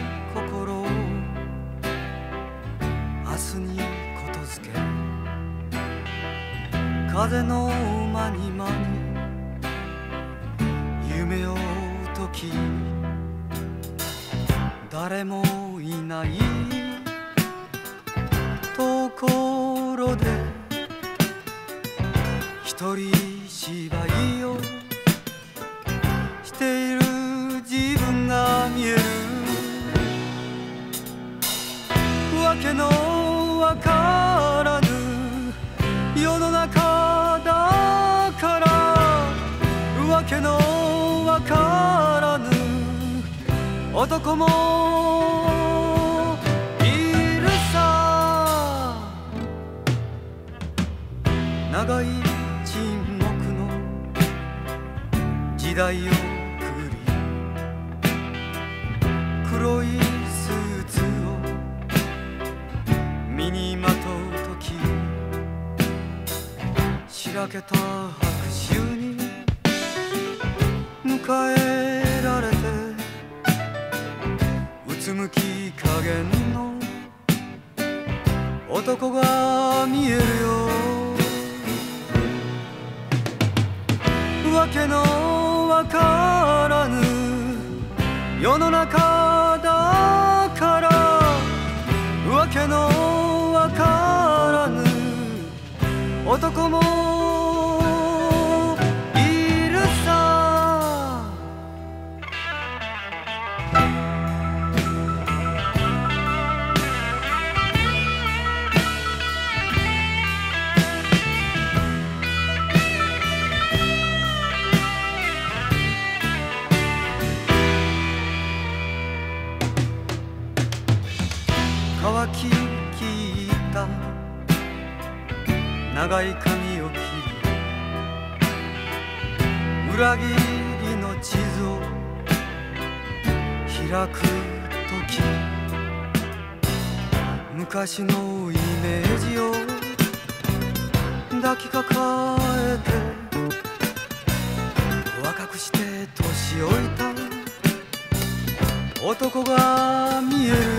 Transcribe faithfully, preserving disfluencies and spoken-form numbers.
心を明日にことづけ、風の間に間に夢を解き、誰もいないところで一人芝居をしている自分が見える。わけのわからぬ世の中だから、わけのわからぬ男もいるさ。長い沈黙の時代をくぐり、黒いスーツを身にまとう時、しらけた拍手に迎えられて、うつむき加減の男が見えるよ。わけのわからぬ世の中だから、わけのわからぬ男もいるさ。乾ききった長い髪を切り、裏切りの地図を開く時、昔のイメージを抱きかかえて、若くして年老いた男が見える。